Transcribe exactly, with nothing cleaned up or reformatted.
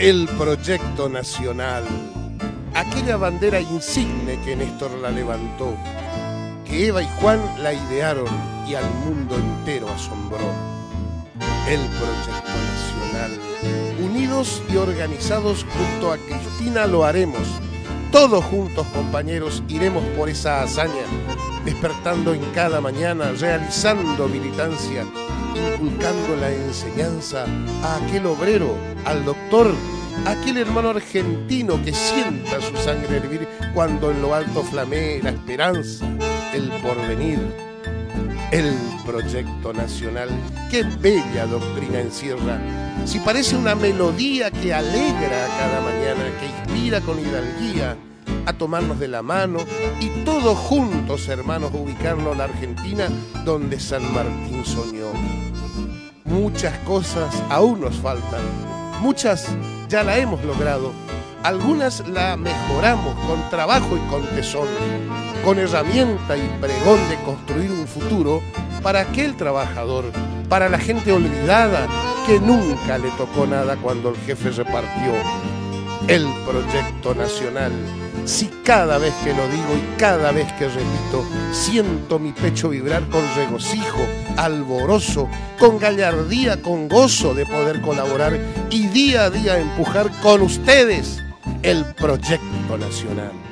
El proyecto nacional, aquella bandera insigne que Néstor la levantó, que Eva y Juan la idearon y al mundo entero asombró. El proyecto nacional, unidos y organizados junto a Cristina lo haremos. Todos juntos, compañeros, iremos por esa hazaña, despertando en cada mañana, realizando militancia, inculcando la enseñanza a aquel obrero, al doctor, a aquel hermano argentino que sienta su sangre hervir cuando en lo alto flamee la esperanza, el porvenir. El proyecto nacional, qué bella doctrina encierra. Si parece una melodía que alegra a cada mañana, que inspira con hidalguía a tomarnos de la mano y todos juntos, hermanos, ubicarnos la Argentina donde San Martín soñó. Muchas cosas aún nos faltan, muchas ya la hemos logrado, algunas la mejoramos con trabajo y con tesón, con herramienta y pregón de construir un futuro para aquel trabajador, para la gente olvidada que nunca le tocó nada cuando el jefe repartió. El proyecto nacional, si cada vez que lo digo y cada vez que repito, siento mi pecho vibrar con regocijo, alborozo, con gallardía, con gozo de poder colaborar y día a día empujar con ustedes el proyecto nacional.